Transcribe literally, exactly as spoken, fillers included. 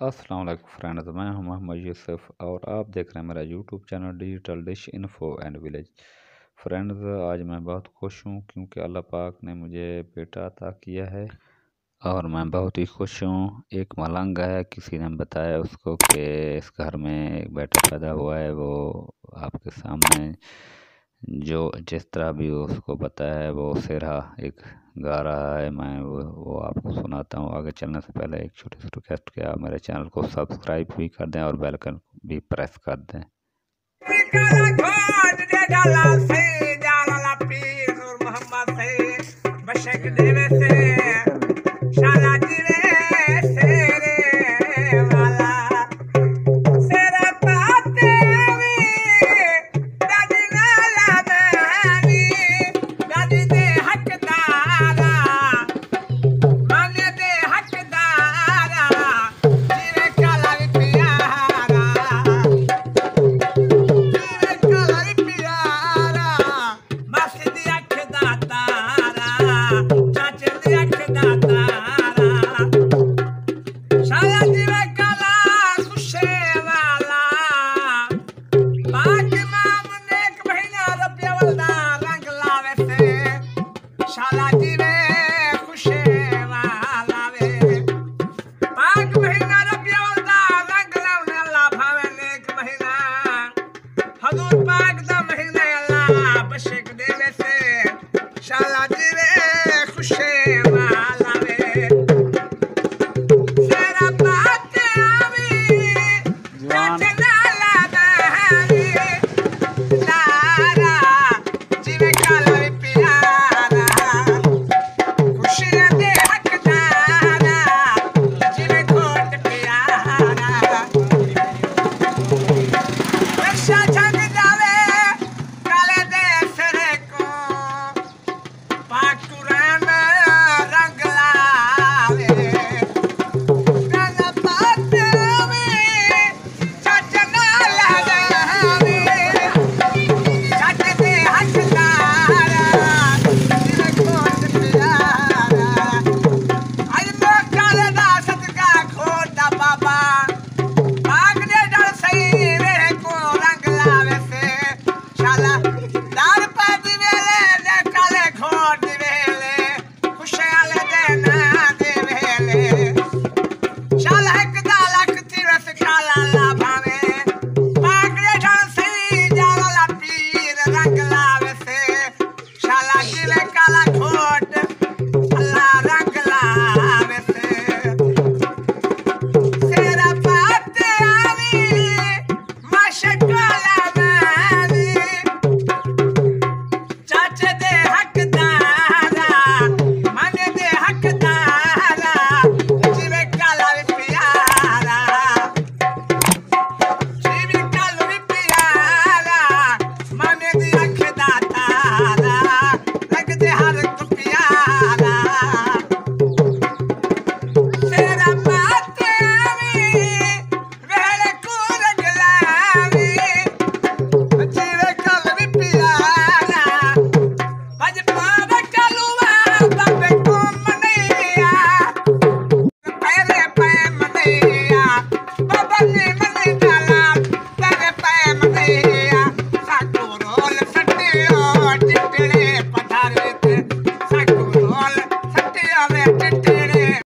अस्सलाम वालेकुम फ्रेंड्स, मैं हूं मोहम्मद यूसुफ और आप देख रहे हैं मेरा YouTube channel digital dish info and village. Friends, आज मैं बहुत खुश हूं क्योंकि अल्लाह पाक ने मुझे बेटा अता किया है और मैं बहुत ही खुश हूं। एक मलंग है, किसी ने बताया उसको कि इस घर में एक बेटा पैदा हुआ है। वो आपके सामने जो जिस तरह भी उसको बताया है वो सेरा एक गा रहा है। मैं वो, वो आपको सुनाता हूँ। आगे चलने से पहले एक छोटी सी रिक्वेस्ट कि आप मेरे चैनल को सब्सक्राइब भी कर दें और बेल आइकन भी प्रेस कर दें। मोहम्मद से बशक देवे से